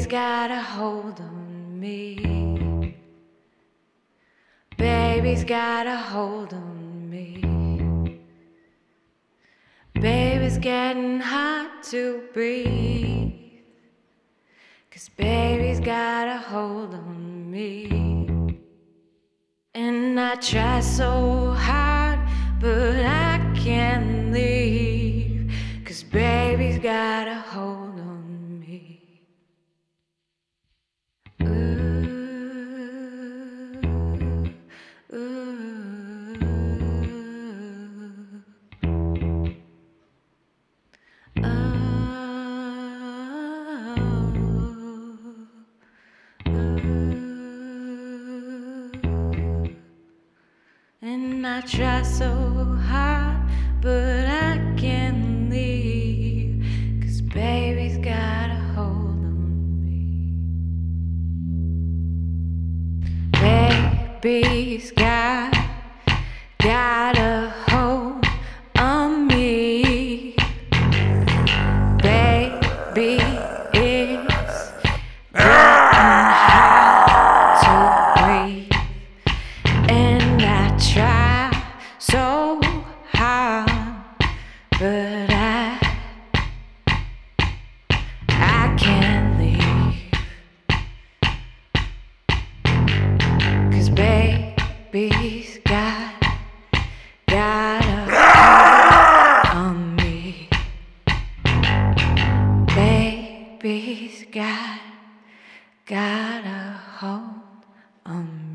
Baby's got a hold on me. Baby's got a hold on me. Baby's getting hard to breathe. 'Cause baby's got a hold on me. And I try so hard, but I can't leave. 'Cause baby's got a hold on me. Ooh, ooh, and I try so hard, but I can't leave. 'Cause baby's got a hold on me. Baby's got a hold on me. Baby is getting hard to breathe. And I try so hard, but I can't leave. 'Cause baby's got a hold on me. Baby's got a hold on me.